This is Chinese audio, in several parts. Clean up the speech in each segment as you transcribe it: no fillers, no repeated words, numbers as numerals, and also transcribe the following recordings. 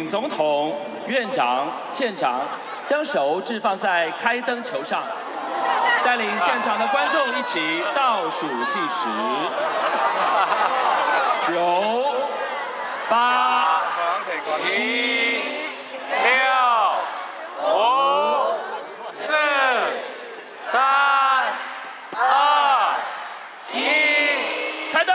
请总统、院长、县长将手置放在开灯球上，带领现场的观众一起倒数计时：9、8、7、 6、5、4、3、2、1， 开灯！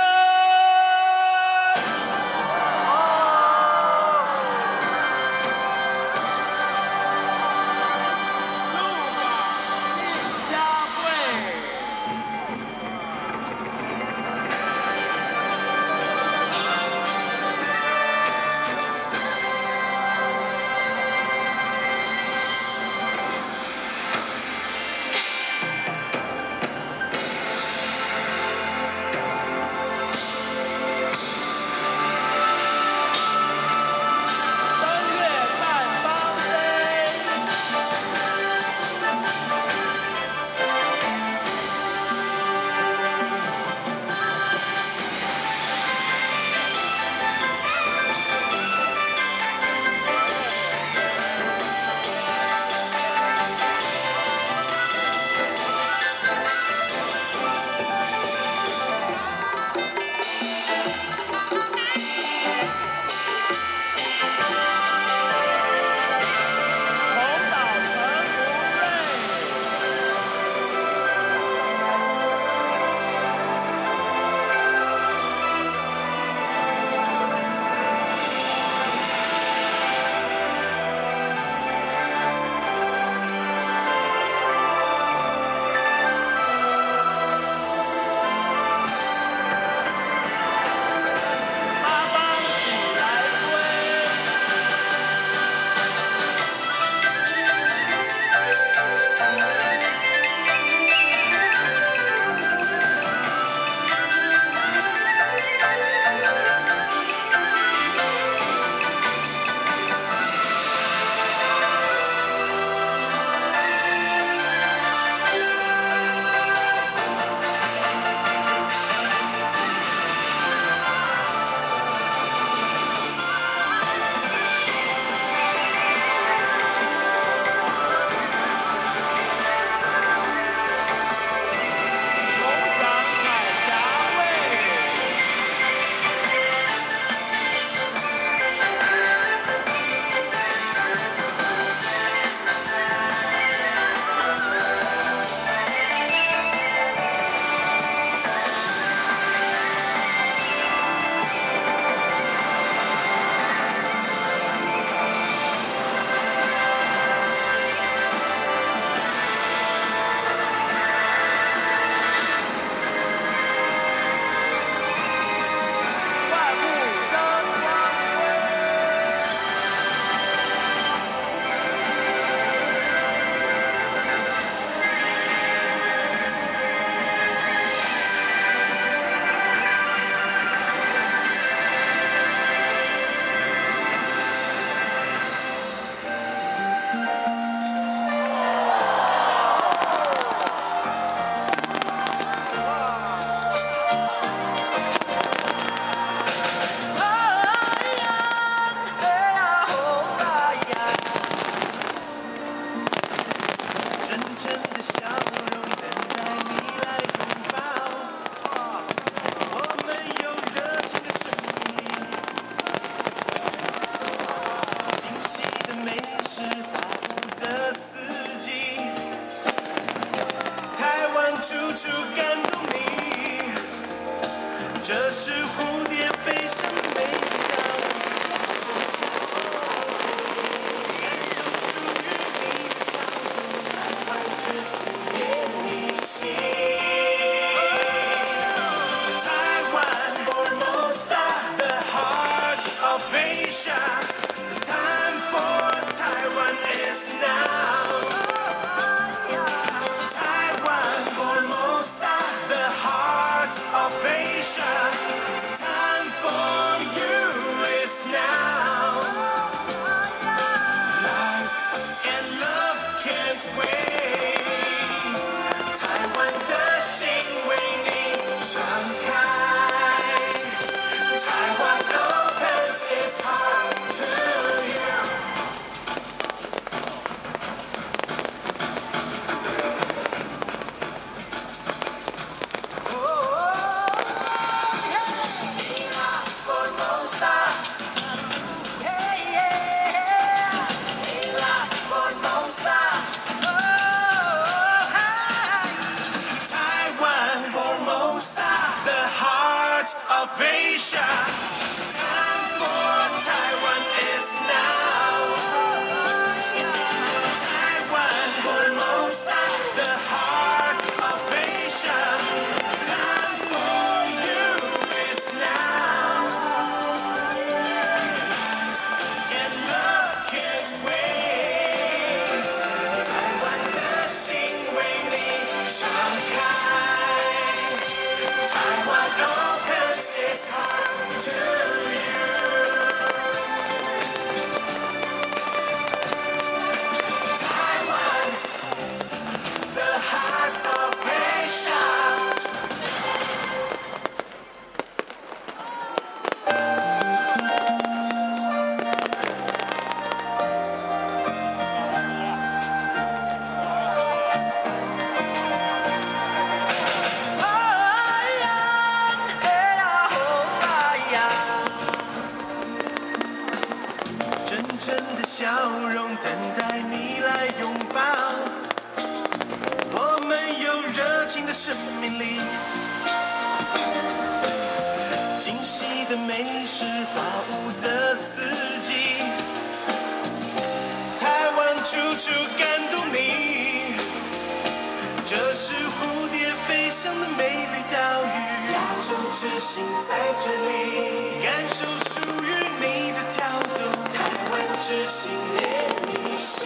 处处感动你，这是蝴蝶飞翔美丽的感受属于你的跳动，台湾之思念你心。台湾 Formosa, the heart of Asia. The time for Taiwan is now. Taiwan, Formosa, the heart of Asia. 真正的笑容等待你来拥抱。我们有热情的生命力，惊喜的美食，花舞的四季。台湾处处感动你，这是蝴蝶飞翔的美丽岛屿。亚洲之星在这里，感受属于你的跳动。台湾之星连你心。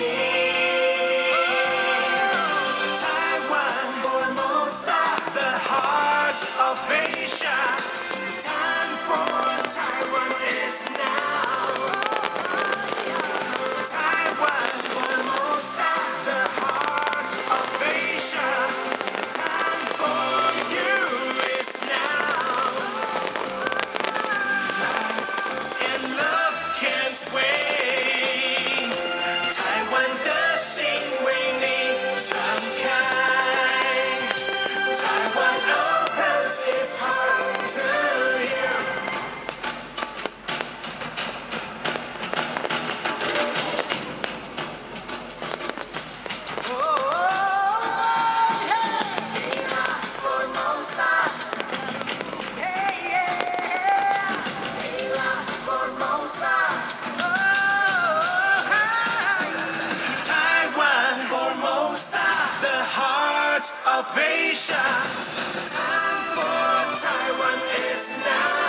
台湾 Formosa, the heart of Asia. The time for Taiwan is now. Taiwan Formosa, the heart of Asia. The time for you is now. Life and love can't wait. 台湾的心为你敞开。Taiwan opens its heart to you. Taiwan, Formosa, the heart of Asia. The time for Taiwan is now.